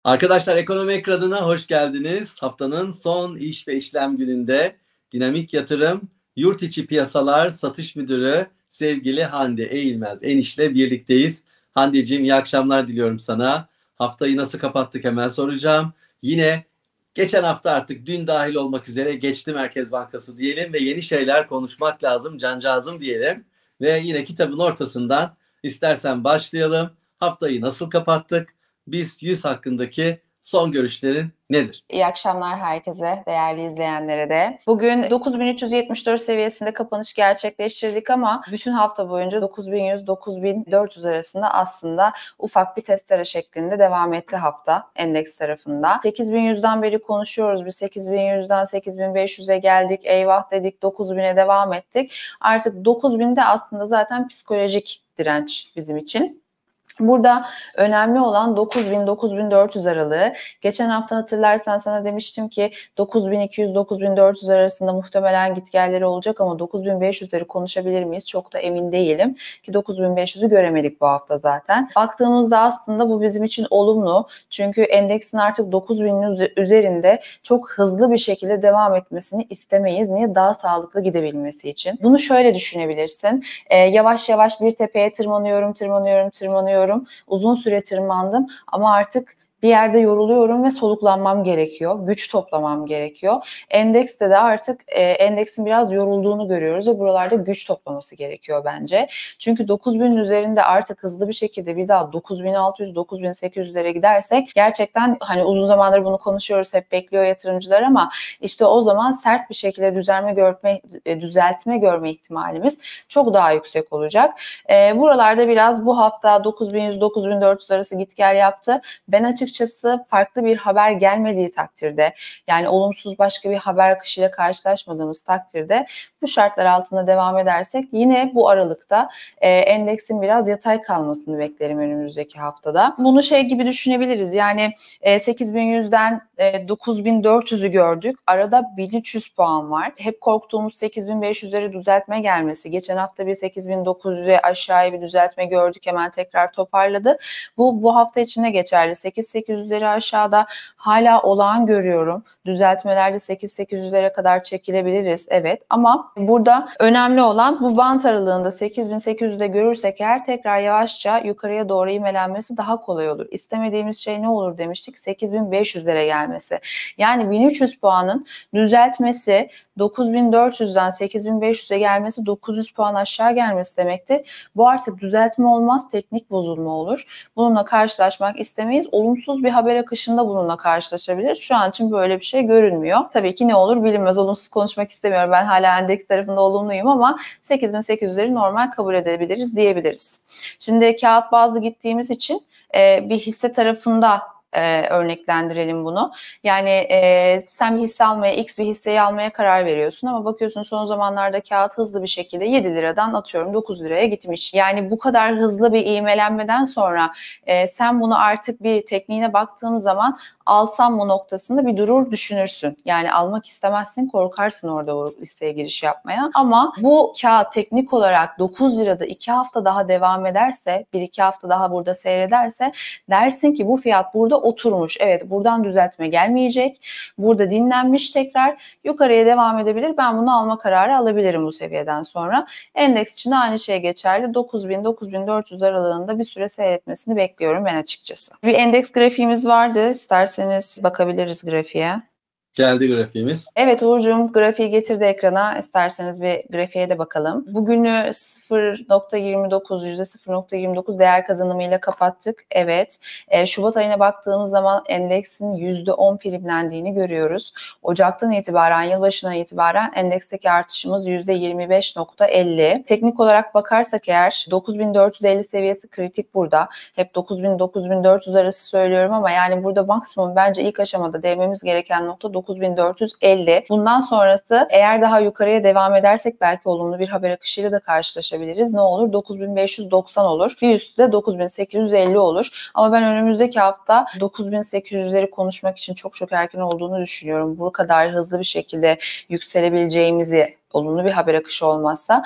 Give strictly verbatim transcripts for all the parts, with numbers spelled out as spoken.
Arkadaşlar ekonomi ekranına hoş geldiniz. Haftanın son iş ve işlem gününde Dinamik Yatırım Yurt İçi Piyasalar Satış Müdürü sevgili Hande Eğilmez Eniş'le birlikteyiz. Hande'ciğim iyi akşamlar diliyorum sana. Haftayı nasıl kapattık hemen soracağım. Yine geçen hafta artık dün dahil olmak üzere geçti Merkez Bankası diyelim ve yeni şeyler konuşmak lazım cancağızım diyelim. Ve yine kitabın ortasından istersen başlayalım. Haftayı nasıl kapattık? BIST yüz hakkındaki son görüşlerin nedir? İyi akşamlar herkese, değerli izleyenlere de. Bugün dokuz bin üç yüz yetmiş dört seviyesinde kapanış gerçekleştirdik ama bütün hafta boyunca dokuz bin yüz dokuz bin dört yüz arasında aslında ufak bir testere şeklinde devam etti hafta endeks tarafında. sekiz bin yüzden beri konuşuyoruz. Biz sekiz bin yüzden sekiz bin beş yüze geldik. Eyvah dedik, dokuz bine devam ettik. Artık dokuz binde aslında zaten psikolojik direnç bizim için. Burada önemli olan dokuz bin dokuz bin dört yüz aralığı. Geçen hafta hatırlarsan sana demiştim ki dokuz bin iki yüz dokuz bin dört yüz arasında muhtemelen gitgelleri olacak ama dokuz bin beş yüzleri konuşabilir miyiz? Çok da emin değilim ki dokuz bin beş yüzü göremedik bu hafta zaten. Baktığımızda aslında bu bizim için olumlu. Çünkü endeksin artık dokuz binin üzerinde çok hızlı bir şekilde devam etmesini istemeyiz. Niye? Daha sağlıklı gidebilmesi için. Bunu şöyle düşünebilirsin. Ee, yavaş yavaş bir tepeye tırmanıyorum, tırmanıyorum, tırmanıyorum. Uzun süre tırmandım ama artık bir yerde yoruluyorum ve soluklanmam gerekiyor. Güç toplamam gerekiyor. Endekste de artık e, endeksin biraz yorulduğunu görüyoruz ve buralarda güç toplaması gerekiyor bence. Çünkü dokuz binin üzerinde artık hızlı bir şekilde bir daha dokuz bin altı yüz dokuz bin sekiz yüzlere gidersek gerçekten hani uzun zamandır bunu konuşuyoruz, hep bekliyor yatırımcılar ama işte o zaman sert bir şekilde düzelme görme, düzeltme görme ihtimalimiz çok daha yüksek olacak. E, buralarda biraz bu hafta dokuz bin yüz dokuz bin dört yüz arası git gel yaptı. Ben açık Açıkçası farklı bir haber gelmediği takdirde, yani olumsuz başka bir haber akışıyla karşılaşmadığımız takdirde bu şartlar altında devam edersek yine bu aralıkta e, endeksin biraz yatay kalmasını beklerim önümüzdeki haftada. Bunu şey gibi düşünebiliriz, yani e, sekiz bin yüzden e, dokuz bin dört yüzü gördük. Arada bin üç yüz puan var. Hep korktuğumuz sekiz bin beş yüzlere düzeltme gelmesi. Geçen hafta bir sekiz bin dokuz yüze aşağıya bir düzeltme gördük. Hemen tekrar toparladı. Bu bu hafta içinde geçerli. sekiz bin sekiz yüzleri aşağıda hala olağan görüyorum. Düzeltmelerde sekiz bin sekiz yüzlere kadar çekilebiliriz. Evet, ama burada önemli olan bu bant aralığında sekiz bin sekiz yüzde görürsek eğer tekrar yavaşça yukarıya doğru imelenmesi daha kolay olur. İstemediğimiz şey ne olur demiştik? sekiz bin beş yüzlere gelmesi. Yani bin üç yüz puanın düzeltmesi, dokuz bin dört yüzden sekiz bin beş yüze gelmesi, dokuz yüz puan aşağı gelmesi demektir. Bu artık düzeltme olmaz, teknik bozulma olur. Bununla karşılaşmak istemeyiz. Olumsuz bir haber akışında bununla karşılaşabiliriz. Şu an için böyle bir şey görünmüyor. Tabii ki ne olur bilinmez. Olumsuz konuşmak istemiyorum. Ben hala endeks tarafında olumluyum ama sekiz bin sekiz yüzleri normal kabul edebiliriz diyebiliriz. Şimdi kağıt bazlı gittiğimiz için e, bir hisse tarafında Ee, örneklendirelim bunu. Yani e, sen bir hisse almaya, X bir hisseyi almaya karar veriyorsun ama bakıyorsun son zamanlarda kağıt hızlı bir şekilde yedi liradan atıyorum dokuz liraya gitmiş. Yani bu kadar hızlı bir ivmelenmeden sonra e, sen bunu artık bir tekniğine baktığım zaman alsam mı noktasında bir durur düşünürsün. Yani almak istemezsin, korkarsın orada o listeye giriş yapmaya. Ama bu kağıt teknik olarak dokuz lirada iki hafta daha devam ederse, bir iki hafta daha burada seyrederse dersin ki bu fiyat burada oturmuş. Evet, buradan düzeltme gelmeyecek. Burada dinlenmiş, tekrar yukarıya devam edebilir. Ben bunu alma kararı alabilirim bu seviyeden sonra. Endeks için de aynı şey geçerli. dokuz bin dokuz bin dört yüz aralığında bir süre seyretmesini bekliyorum ben açıkçası. Bir endeks grafiğimiz vardı. İsterseniz bakabiliriz grafiğe. Geldi grafiğimiz. Evet Uğur'cum, grafiği getirdi ekrana. İsterseniz bir grafiğe de bakalım. Bugünü sıfır nokta yirmi dokuz, yüzde sıfır nokta yirmi dokuz değer kazanımıyla kapattık. Evet. E, Şubat ayına baktığımız zaman endeksin yüzde on primlendiğini görüyoruz. Ocaktan itibaren, yılbaşına itibaren endeksteki artışımız yüzde yirmi beş nokta elli. Teknik olarak bakarsak eğer dokuz bin dört yüz elli seviyesi kritik burada. Hep dokuz bin dokuz bin dört yüz arası söylüyorum ama yani burada maksimum bence ilk aşamada değmemiz gereken nokta dokuz bin dört yüz elli. Bundan sonrası eğer daha yukarıya devam edersek belki olumlu bir haber akışıyla da karşılaşabiliriz. Ne olur? dokuz bin beş yüz doksan olur. Bir üstü de dokuz bin sekiz yüz elli olur. Ama ben önümüzdeki hafta dokuz bin sekiz yüzleri konuşmak için çok çok erken olduğunu düşünüyorum. Bu kadar hızlı bir şekilde yükselebileceğimizi, olumlu bir haber akışı olmazsa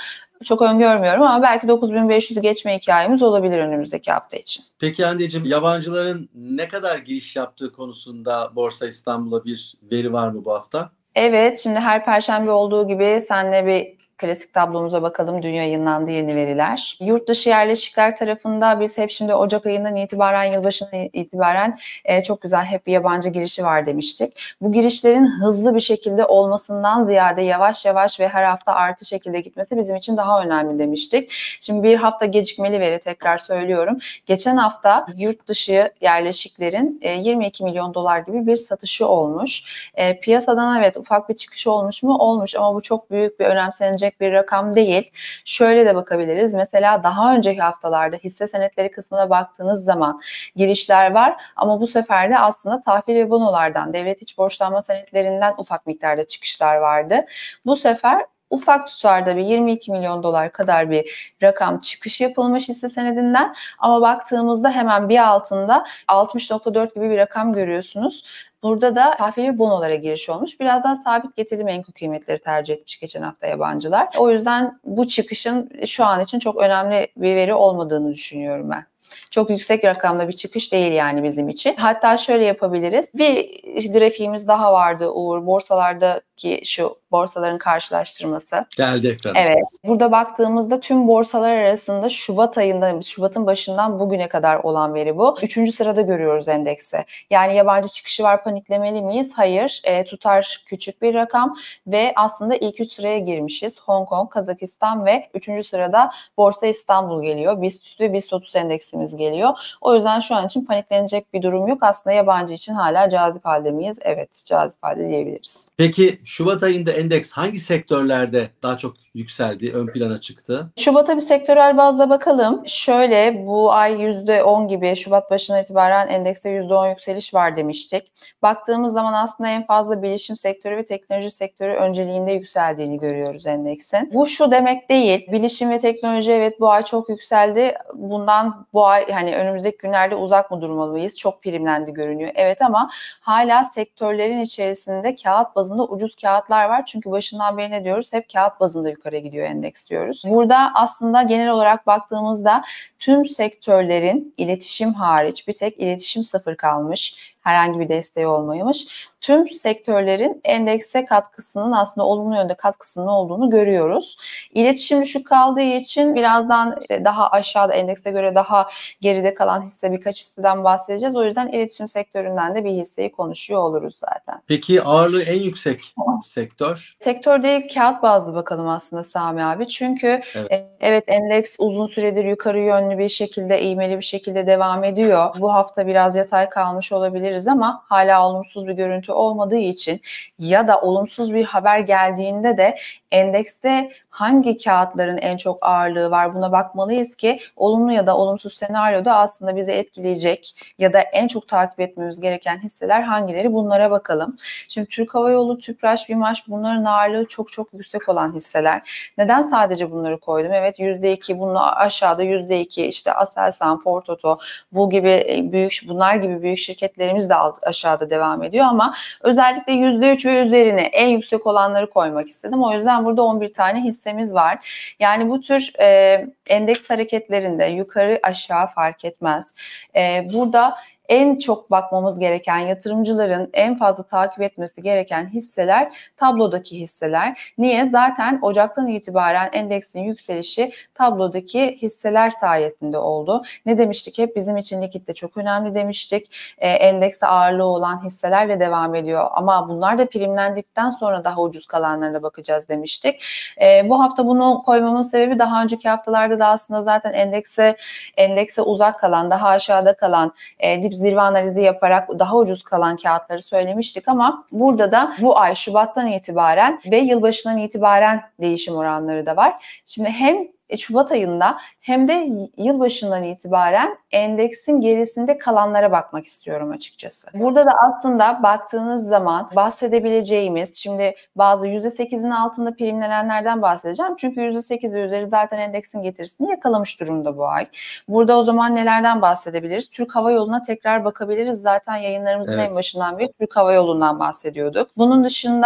çok öngörmüyorum ama belki dokuz bin beş yüzü geçme hikayemiz olabilir önümüzdeki hafta için. Peki Hande'cim, yabancıların ne kadar giriş yaptığı konusunda Borsa İstanbul'a bir veri var mı bu hafta? Evet, şimdi her perşembe olduğu gibi seninle bir klasik tablomuza bakalım. Dün yayınlandı yeni veriler. Yurt dışı yerleşikler tarafında biz hep şimdi Ocak ayından itibaren, yılbaşından itibaren e, çok güzel hep bir yabancı girişi var demiştik. Bu girişlerin hızlı bir şekilde olmasından ziyade yavaş yavaş ve her hafta artı şekilde gitmesi bizim için daha önemli demiştik. Şimdi bir hafta gecikmeli veri, tekrar söylüyorum. Geçen hafta yurt dışı yerleşiklerin e, yirmi iki milyon dolar gibi bir satışı olmuş. E, piyasadan evet ufak bir çıkış olmuş mu? Olmuş ama bu çok büyük bir önemsenecek bir rakam değil. Şöyle de bakabiliriz. Mesela daha önceki haftalarda hisse senetleri kısmına baktığınız zaman girişler var ama bu sefer de aslında tahvil ve bonolardan, devlet iç borçlanma senetlerinden ufak miktarda çıkışlar vardı. Bu sefer ufak tutarda bir yirmi iki milyon dolar kadar bir rakam çıkış yapılmış hisse senedinden ama baktığımızda hemen bir altında altmış nokta dört gibi bir rakam görüyorsunuz. Burada da tahvil ve bonolara giriş olmuş. Birazdan sabit getirili menkul kıymetleri tercih etmiş geçen hafta yabancılar. O yüzden bu çıkışın şu an için çok önemli bir veri olmadığını düşünüyorum ben. Çok yüksek rakamda bir çıkış değil yani bizim için. Hatta şöyle yapabiliriz. Bir grafiğimiz daha vardı Uğur. Borsalardaki şu borsaların karşılaştırması. Geldi ekrana. Evet. Burada baktığımızda tüm borsalar arasında Şubat ayında, Şubat'ın başından bugüne kadar olan veri bu. Üçüncü sırada görüyoruz endeksi. Yani yabancı çıkışı var, paniklemeli miyiz? Hayır. E, tutar küçük bir rakam ve aslında ilk üç sıraya girmişiz. Hong Kong, Kazakistan ve üçüncü sırada Borsa İstanbul geliyor. BIST ve BIST otuz endeksimiz geliyor. O yüzden şu an için paniklenecek bir durum yok. Aslında yabancı için hala cazip halde miyiz? Evet, cazip halde diyebiliriz. Peki Şubat ayında endeks hangi sektörlerde daha çok yükseldi, ön plana çıktı? Şubat'a bir sektörel bazda bakalım. Şöyle bu ay yüzde on gibi Şubat başına itibaren endekste yüzde on yükseliş var demiştik. Baktığımız zaman aslında en fazla bilişim sektörü ve teknoloji sektörü önceliğinde yükseldiğini görüyoruz endeksin. Bu şu demek değil. Bilişim ve teknoloji evet bu ay çok yükseldi. Bundan bu ay hani önümüzdeki günlerde uzak mı durmalıyız? Çok primlendi görünüyor. Evet ama hala sektörlerin içerisinde kağıt bazında ucuz kağıtlar var. Çünkü başından beri ne diyoruz? Hep kağıt bazında yukarı gidiyor endeks diyoruz. Burada aslında genel olarak baktığımızda tüm sektörlerin iletişim hariç bir tek iletişim sıfır kalmış. Herhangi bir desteği olmamış. Tüm sektörlerin endekse katkısının aslında olumlu yönde katkısının olduğunu görüyoruz. İletişim düşük kaldığı için birazdan işte daha aşağıda endekse göre daha geride kalan hisse birkaç hisseden bahsedeceğiz. O yüzden iletişim sektöründen de bir hisseyi konuşuyor oluruz zaten. Peki ağırlığı en yüksek sektör? Sektör değil, kağıt bazlı bakalım aslında Sami abi. Çünkü Evet. e, evet endeks uzun süredir yukarı yönlü bir şekilde, ivmeli bir şekilde devam ediyor. Bu hafta biraz yatay kalmış olabiliriz ama hala olumsuz bir görüntü olmadığı için ya da olumsuz bir haber geldiğinde de endekste hangi kağıtların en çok ağırlığı var buna bakmalıyız ki olumlu ya da olumsuz senaryoda aslında bizi etkileyecek ya da en çok takip etmemiz gereken hisseler hangileri, bunlara bakalım. Şimdi Türk Hava Yolu, Tüpraş, BİMAŞ bunların ağırlığı çok çok yüksek olan hisseler. Neden sadece bunları koydum? Evet yüzde iki, bunun aşağıda yüzde iki işte Aselsan, Ford Oto bu gibi büyük bunlar gibi büyük şirketlerimiz de aşağıda devam ediyor ama özellikle yüzde üç ve üzerine en yüksek olanları koymak istedim. O yüzden burada on bir tane hissemiz var. Yani bu tür e, endeks hareketlerinde yukarı aşağı fark etmez. E, burada en çok bakmamız gereken, yatırımcıların en fazla takip etmesi gereken hisseler tablodaki hisseler. Niye? Zaten Ocak'tan itibaren endeksin yükselişi tablodaki hisseler sayesinde oldu. Ne demiştik? Hep bizim için likit de çok önemli demiştik. E, endekse ağırlığı olan hisselerle devam ediyor. Ama bunlar da primlendikten sonra daha ucuz kalanlarına bakacağız demiştik. E, bu hafta bunu koymamın sebebi daha önceki haftalarda da aslında zaten endekse endekse uzak kalan, daha aşağıda kalan, e, dip zirve analizi yaparak daha ucuz kalan kağıtları söylemiştik ama burada da bu ay Şubat'tan itibaren ve yılbaşından itibaren değişim oranları da var. Şimdi hem Şubat ayında hem de yılbaşından itibaren endeksin gerisinde kalanlara bakmak istiyorum açıkçası. Burada da aslında baktığınız zaman bahsedebileceğimiz, şimdi bazı yüzde sekizin altında primlenenlerden bahsedeceğim. Çünkü yüzde sekiz ve üzeri zaten endeksin getirisini yakalamış durumda bu ay. Burada o zaman nelerden bahsedebiliriz? Türk Hava Yolu'na tekrar bakabiliriz. Zaten yayınlarımızın Evet. en başından beri Türk Hava Yolu'ndan bahsediyorduk. Bunun dışında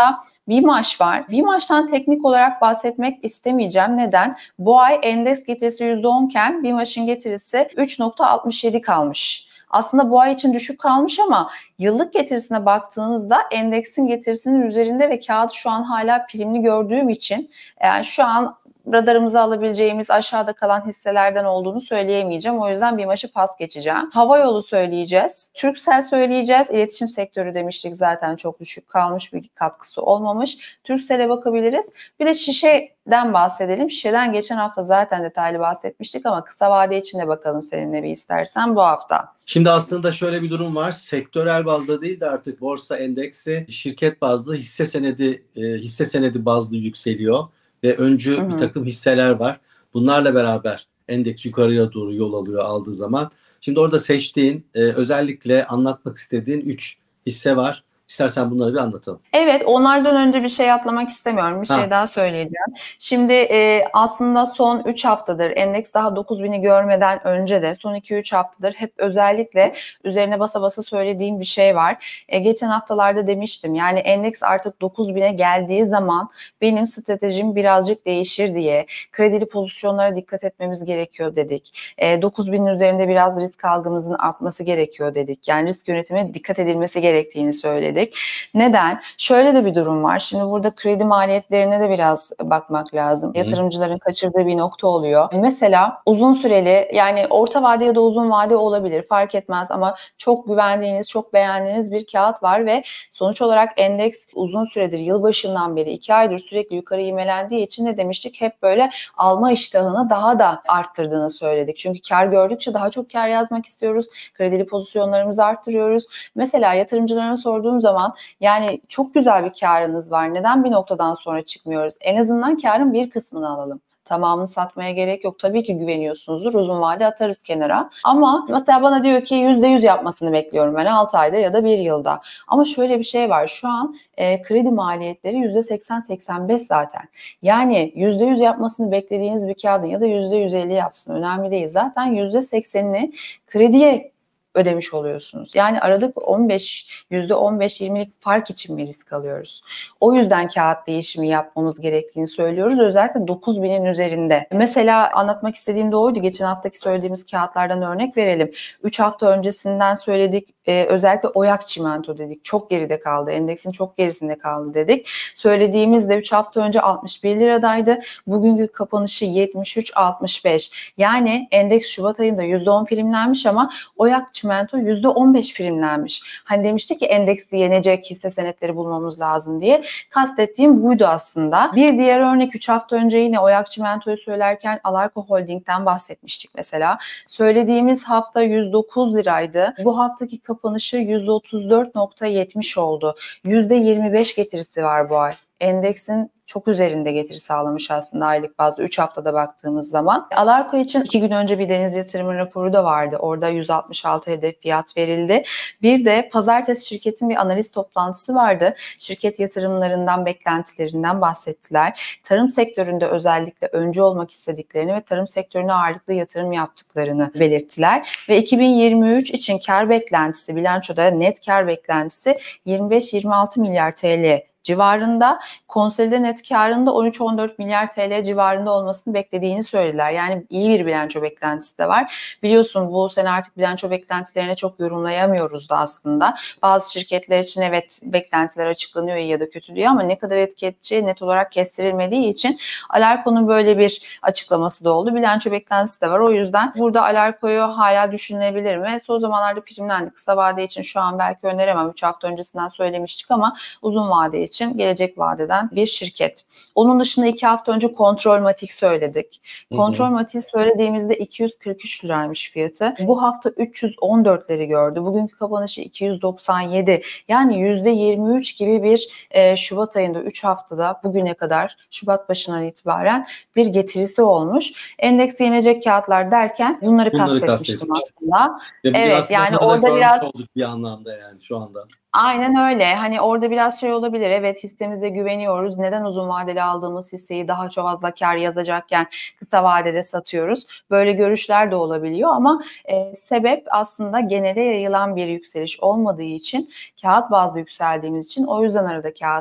BİMAŞ var. BİMAŞ'tan teknik olarak bahsetmek istemeyeceğim. Neden? Bu ay endeks getirisi yüzde on iken BİMAŞ'ın getirisi üç nokta altmış yedi kalmış. Aslında bu ay için düşük kalmış ama yıllık getirisine baktığınızda endeksin getirisinin üzerinde ve kağıt şu an hala primli gördüğüm için yani şu an radarımıza alabileceğimiz aşağıda kalan hisselerden olduğunu söyleyemeyeceğim. O yüzden BİMAŞ'ı pas geçeceğim. Havayolu söyleyeceğiz. Turkcell söyleyeceğiz. İletişim sektörü demiştik, zaten çok düşük kalmış, bir katkısı olmamış. Turkcell'e bakabiliriz. Bir de şişeden bahsedelim. Şişeden geçen hafta zaten detaylı bahsetmiştik ama kısa vade için de bakalım seninle bir istersen bu hafta. Şimdi aslında şöyle bir durum var. Sektörel bazda değil de artık borsa endeksi şirket bazlı, hisse senedi e, hisse senedi bazlı yükseliyor ve öncü Hı hı. bir takım hisseler var. Bunlarla beraber endeks yukarıya doğru yol alıyor aldığı zaman. Şimdi orada seçtiğin, e, özellikle anlatmak istediğin üç hisse var. İstersen bunları bir anlatalım. Evet, onlardan önce bir şey atlamak istemiyorum. Bir Ha. şey daha söyleyeceğim. Şimdi e, aslında son üç haftadır endeks daha dokuz bini görmeden önce de son iki üç haftadır hep özellikle üzerine basa basa söylediğim bir şey var. E, geçen haftalarda demiştim, yani endeks artık dokuz bine geldiği zaman benim stratejim birazcık değişir diye, kredili pozisyonlara dikkat etmemiz gerekiyor dedik. E, dokuz binin üzerinde biraz risk algımızın artması gerekiyor dedik. Yani risk yönetimine dikkat edilmesi gerektiğini söyledik. Neden? Şöyle de bir durum var. Şimdi burada kredi maliyetlerine de biraz bakmak lazım. Hı. Yatırımcıların kaçırdığı bir nokta oluyor. Mesela uzun süreli, yani orta vade ya da uzun vade olabilir, fark etmez ama çok güvendiğiniz, çok beğendiğiniz bir kağıt var ve sonuç olarak endeks uzun süredir, yılbaşından beri iki aydır sürekli yukarı ivmelendiği için ne demiştik? Hep böyle alma iştahını daha da arttırdığını söyledik. Çünkü kar gördükçe daha çok kar yazmak istiyoruz. Kredili pozisyonlarımızı arttırıyoruz. Mesela yatırımcılarına sorduğum zaman, yani çok güzel bir karınız var, neden bir noktadan sonra çıkmıyoruz? En azından karın bir kısmını alalım. Tamamını satmaya gerek yok. Tabii ki güveniyorsunuzdur. Uzun vade atarız kenara. Ama mesela bana diyor ki yüzde yüz yapmasını bekliyorum ben altı ayda ya da bir yılda. Ama şöyle bir şey var. Şu an e, kredi maliyetleri yüzde seksen seksen beş zaten. Yani yüzde yüz yapmasını beklediğiniz bir kağıdın ya da yüzde yüz elli yapsın, önemli değil. Zaten yüzde seksenini krediye ödemiş oluyorsunuz. Yani aradık on beş, yüzde on beş yirmilik fark için bir risk alıyoruz. O yüzden kağıt değişimi yapmamız gerektiğini söylüyoruz. Özellikle dokuz binin üzerinde. Mesela anlatmak istediğim de oydu. Geçen haftaki söylediğimiz kağıtlardan örnek verelim. üç hafta öncesinden söyledik. Ee, özellikle Oyak Çimento dedik. Çok geride kaldı. Endeksin çok gerisinde kaldı dedik. Söylediğimizde üç hafta önce altmış bir liradaydı. Bugünkü kapanışı yetmiş üç altmış beş. Yani endeks Şubat ayında yüzde on primlenmiş ama Oyak Çimento yüzde on beş primlenmiş. Hani demiştik ki endeksi yenecek hisse senetleri bulmamız lazım diye. Kastettiğim buydu aslında. Bir diğer örnek, üç hafta önce yine Oyak Çimento'yu söylerken Alarko Holding'den bahsetmiştik mesela. Söylediğimiz hafta yüz dokuz liraydı. Bu haftaki kapanışı yüz otuz dört nokta yetmiş oldu. yüzde yirmi beş getirisi var bu ay. Endeksin çok üzerinde getiri sağlamış aslında aylık bazda üç haftada baktığımız zaman. Alarko için iki gün önce bir deniz yatırımı raporu da vardı. Orada yüz altmış altı hedef fiyat verildi. Bir de pazartesi şirketin bir analiz toplantısı vardı. Şirket yatırımlarından, beklentilerinden bahsettiler. Tarım sektöründe özellikle öncü olmak istediklerini ve tarım sektörüne ağırlıklı yatırım yaptıklarını belirttiler. Ve iki bin yirmi üç için kar beklentisi, bilançoda net kar beklentisi yirmi beş yirmi altı milyar T L civarında, konsolide net karında on üç on dört milyar T L civarında olmasını beklediğini söylediler. Yani iyi bir bilanço beklentisi de var. Biliyorsun bu sene artık bilanço beklentilerine çok yorumlayamıyoruz da aslında. Bazı şirketler için evet beklentiler açıklanıyor iyi ya da kötü diye ama ne kadar etki edeceği net olarak kestirilmediği için Alarko'nun böyle bir açıklaması da oldu. Bilanço beklentisi de var. O yüzden burada Alarko'yu hala düşünülebilir mi? Son zamanlarda primlendi. Kısa vade için şu an belki öneremem. üç hafta öncesinden söylemiştik ama uzun vade için için gelecek vadeden bir şirket. Onun dışında iki hafta önce Kontrolmatik söyledik. Kontrolmatik söylediğimizde iki yüz kırk üç liraymış fiyatı. Bu hafta üç yüz on dörtleri gördü. Bugünkü kapanışı iki yüz doksan yedi. Yani yüzde yirmi üç gibi bir e, Şubat ayında üç haftada bugüne kadar Şubat başından itibaren bir getirisi olmuş. Endekste yenecek kağıtlar derken bunları, bunları kastetmiştim aslında. Evet, yani orada biraz olduk bir anlamda yani şu anda. Aynen öyle. Hani orada biraz şey olabilir. Evet, hissemize güveniyoruz. Neden uzun vadeli aldığımız hisseyi daha çok fazla kar yazacakken kısa vadede satıyoruz? Böyle görüşler de olabiliyor ama e, sebep aslında genele yayılan bir yükseliş olmadığı için, kağıt bazlı yükseldiğimiz için, o yüzden arada kağıt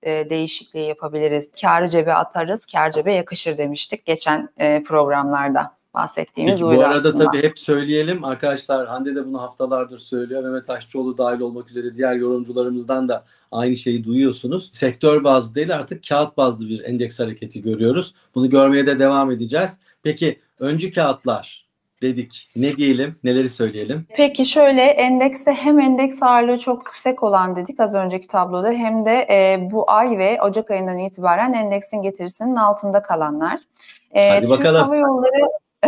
e, değişikliği yapabiliriz. Kârı cebe atarız, kâr cebe yakışır demiştik geçen e, programlarda. Bahsettiğimiz Peki bu buydu arada aslında. tabii hep söyleyelim arkadaşlar, Hande de bunu haftalardır söylüyor. Mehmet Aşçıoğlu dahil olmak üzere diğer yorumcularımızdan da aynı şeyi duyuyorsunuz. Sektör bazlı değil, artık kağıt bazlı bir endeks hareketi görüyoruz. Bunu görmeye de devam edeceğiz. Peki öncü kağıtlar dedik. Ne diyelim, neleri söyleyelim? Peki şöyle, endekste hem endeks ağırlığı çok yüksek olan dedik az önceki tabloda, hem de e, bu ay ve Ocak ayından itibaren endeksin getirisinin altında kalanlar. E, Hadi Türk bakalım. Hava Yolları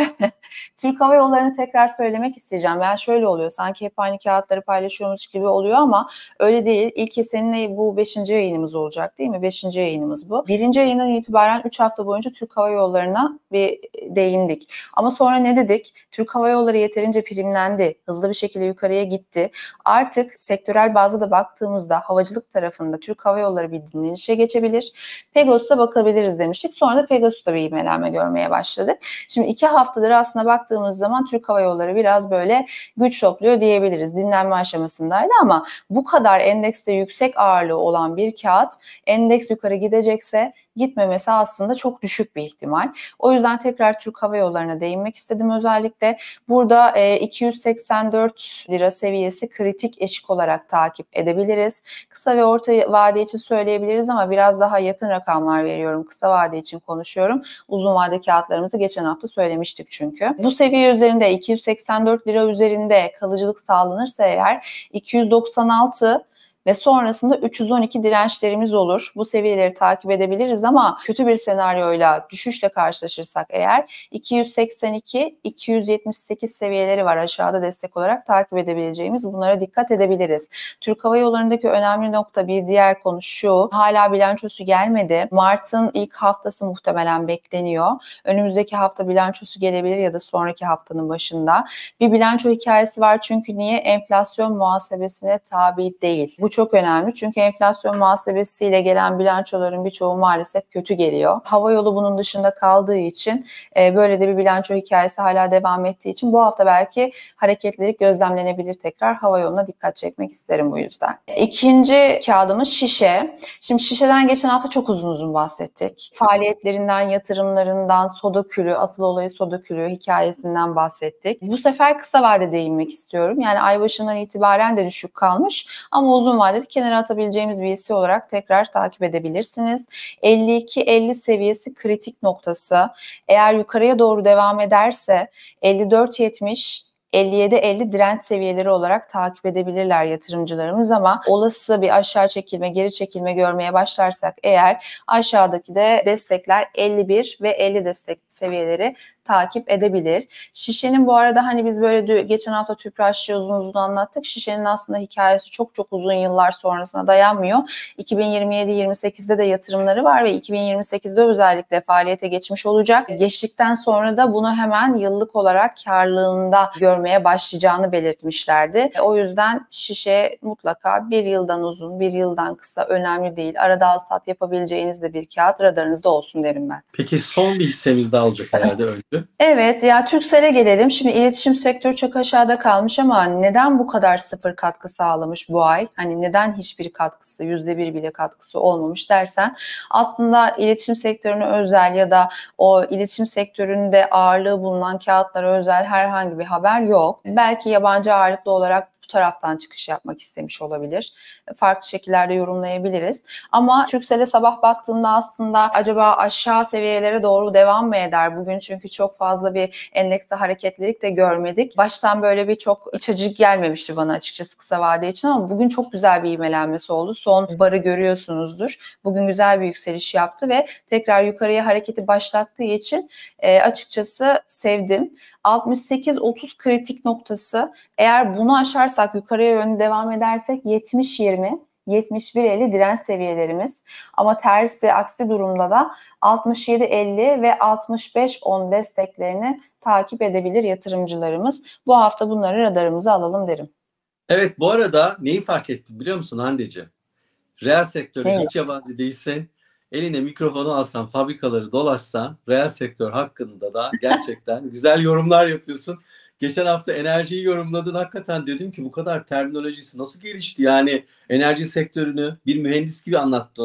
Türk Hava Yolları'nı tekrar söylemek isteyeceğim. Yani şöyle oluyor, sanki hep aynı kağıtları paylaşıyormuş gibi oluyor ama öyle değil. İlk seninle bu beşinci yayınımız olacak değil mi? Beşinci yayınımız bu. Birinci yayından itibaren üç hafta boyunca Türk Hava Yolları'na bir değindik. Ama sonra ne dedik? Türk Hava Yolları yeterince primlendi. Hızlı bir şekilde yukarıya gitti. Artık sektörel bazda da baktığımızda havacılık tarafında Türk Hava Yolları bir dinlenişe geçebilir. Pegasus'a bakabiliriz demiştik. Sonra da Pegasus'ta bir ivmelenme görmeye başladık. Şimdi iki haftadır aslında baktığımız zaman Türk Hava Yolları biraz böyle güç topluyor diyebiliriz. Dinlenme aşamasındaydı ama bu kadar endekste yüksek ağırlığı olan bir kağıt endeks yukarı gidecekse gitmemesi aslında çok düşük bir ihtimal. O yüzden tekrar Türk Hava Yolları'na değinmek istedim özellikle. Burada e, iki yüz seksen dört lira seviyesi kritik eşik olarak takip edebiliriz. Kısa ve orta vade için söyleyebiliriz ama biraz daha yakın rakamlar veriyorum. Kısa vade için konuşuyorum. Uzun vade kağıtlarımızı geçen hafta söylemiştik çünkü. Bu seviye üzerinde iki yüz seksen dört lira üzerinde kalıcılık sağlanırsa eğer iki yüz doksan altı ve sonrasında üç yüz on iki dirençlerimiz olur. Bu seviyeleri takip edebiliriz ama kötü bir senaryoyla, düşüşle karşılaşırsak eğer iki yüz seksen iki iki yüz yetmiş sekiz seviyeleri var aşağıda destek olarak takip edebileceğimiz. Bunlara dikkat edebiliriz. Türk Hava Yolları'ndaki önemli nokta, bir diğer konu şu: hala bilançosu gelmedi. Mart'ın ilk haftası muhtemelen bekleniyor. Önümüzdeki hafta bilançosu gelebilir ya da sonraki haftanın başında. Bir bilanço hikayesi var çünkü niye? Enflasyon muhasebesine tabi değil. Bu çok önemli çünkü enflasyon muhasebesiyle gelen bilançoların birçoğu maalesef kötü geliyor. Havayolu bunun dışında kaldığı için e, böyle de bir bilanço hikayesi hala devam ettiği için bu hafta belki hareketlilik gözlemlenebilir tekrar. Havayoluna dikkat çekmek isterim bu yüzden. İkinci kağıdımız şişe. Şimdi şişeden geçen hafta çok uzun uzun bahsettik. Faaliyetlerinden, yatırımlarından, soda külü, asıl olayı soda külü hikayesinden bahsettik. Bu sefer kısa vade değinmek istiyorum. Yani ay başından itibaren de düşük kalmış ama uzun vadeli kenara atabileceğimiz bir hisse olarak tekrar takip edebilirsiniz. elli iki elli seviyesi kritik noktası. Eğer yukarıya doğru devam ederse elli dört yetmiş elli yedi elli direnç seviyeleri olarak takip edebilirler yatırımcılarımız ama olası bir aşağı çekilme, geri çekilme görmeye başlarsak eğer aşağıdaki de destekler elli bir ve elli destek seviyeleri takip edebilir. Şişenin bu arada hani biz böyle geçen hafta Tüpraş'ı uzun uzun anlattık. Şişenin aslında hikayesi çok çok uzun yıllar sonrasına dayanmıyor. iki bin yirmi yedi yirmi sekizde de yatırımları var ve iki bin yirmi sekizde özellikle faaliyete geçmiş olacak. Geçtikten sonra da bunu hemen yıllık olarak karlılığında görmeye başlayacağını belirtmişlerdi. O yüzden şişe mutlaka bir yıldan uzun, bir yıldan kısa önemli değil. Arada az tat yapabileceğiniz de bir kağıt radarınızda olsun derim ben. Peki son bir hissemiz daha olacak herhalde önce. Evet, ya Turkcell'e gelelim. Şimdi iletişim sektörü çok aşağıda kalmış ama neden bu kadar sıfır katkı sağlamış bu ay? Hani neden hiçbir katkısı, yüzde bir bile katkısı olmamış dersen, aslında iletişim sektörüne özel ya da o iletişim sektöründe ağırlığı bulunan kağıtlara özel herhangi bir haber yok. Belki yabancı ağırlıklı olarak bu taraftan çıkış yapmak istemiş olabilir. Farklı şekillerde yorumlayabiliriz. Ama Turkcell'e sabah baktığımda aslında acaba aşağı seviyelere doğru devam mı eder bugün? Çünkü çok fazla bir endekste hareketlilik de görmedik. Baştan böyle bir çok iç açıcı gelmemişti bana açıkçası kısa vade için ama bugün çok güzel bir ivmelenmesi oldu. Son barı görüyorsunuzdur. Bugün güzel bir yükseliş yaptı ve tekrar yukarıya hareketi başlattığı için e, açıkçası sevdim. altmış sekiz otuz kritik noktası. Eğer bunu aşarsak, yukarıya yönlü devam edersek yetmiş yirmi, yetmiş bir elli direnç seviyelerimiz. Ama tersi, aksi durumda da altmış yedi elli ve altmış beş on desteklerini takip edebilir yatırımcılarımız. Bu hafta bunları radarımıza alalım derim. Evet, bu arada neyi fark ettim biliyor musun Hande'ciğim? Reel sektöre Evet. hiç yabancı değilsin. Eline mikrofonu alsan, fabrikaları dolaşsan, reel sektör hakkında da gerçekten güzel yorumlar yapıyorsun. Geçen hafta enerjiyi yorumladın. Hakikaten dedim ki bu kadar terminolojisi nasıl gelişti? Yani enerji sektörünü bir mühendis gibi anlattın.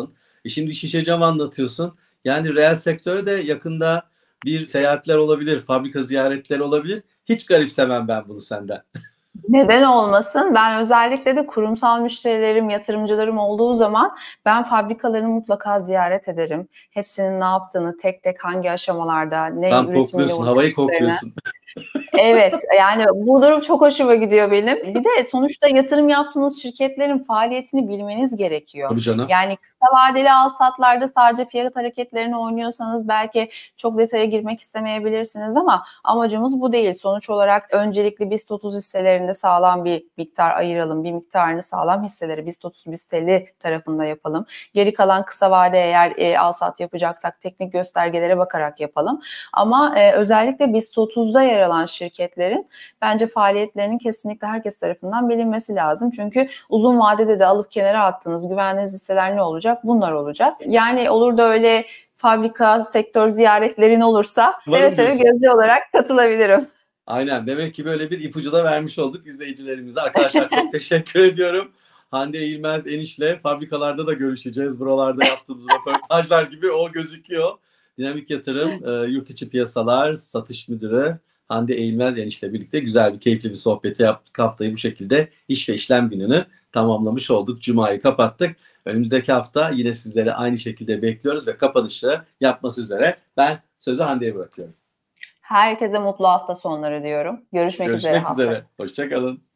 E şimdi şişe cam anlatıyorsun. Yani reel sektöre de yakında bir seyahatler olabilir, fabrika ziyaretleri olabilir. Hiç garipsemem ben bunu senden. Neden olmasın? Ben özellikle de kurumsal müşterilerim, yatırımcılarım olduğu zaman ben fabrikalarını mutlaka ziyaret ederim. Hepsinin ne yaptığını, tek tek hangi aşamalarda, ne Tam üretimiyle kokluyorsun, havayı uğraştıklarını. kokluyorsun. Evet, yani bu durum çok hoşuma gidiyor benim. Bir de sonuçta yatırım yaptığınız şirketlerin faaliyetini bilmeniz gerekiyor. Tabii canım. Yani kısa vadeli al-satlarda sadece fiyat hareketlerini oynuyorsanız belki çok detaya girmek istemeyebilirsiniz ama amacımız bu değil. Sonuç olarak öncelikli BIST otuz hisselerinde sağlam bir miktar ayıralım. Bir miktarını sağlam hisseleri BIST otuz BIST elli tarafında yapalım. Geri kalan kısa vade eğer e, al-sat yapacaksak teknik göstergelere bakarak yapalım. Ama e, özellikle BIST otuzda yer alan şirketlerin bence faaliyetlerinin kesinlikle herkes tarafından bilinmesi lazım. Çünkü uzun vadede de alıp kenara attığınız güvendiğiniz hisseler ne olacak? Bunlar olacak. Yani olur da öyle fabrika, sektör ziyaretlerin olursa seve Varım seve diyorsun. gözcü olarak katılabilirim. Aynen. Demek ki böyle bir ipucu da vermiş olduk izleyicilerimize. Arkadaşlar çok teşekkür ediyorum. Hande Eğilmez Eniş'le fabrikalarda da görüşeceğiz. Buralarda yaptığımız röportajlar gibi o gözüküyor. Dinamik Yatırım, e, Yurt içi Piyasalar Satış Müdürü Hande Eğilmez Eniş'le birlikte güzel bir, keyifli bir sohbeti yaptık. Haftayı bu şekilde iş ve işlem gününü tamamlamış olduk. Cuma'yı kapattık. Önümüzdeki hafta yine sizleri aynı şekilde bekliyoruz ve kapanışı yapması üzere ben sözü Hande'ye bırakıyorum. Herkese mutlu hafta sonları diyorum. Görüşmek üzere Görüşmek haftaya. üzere. Hoşça kalın.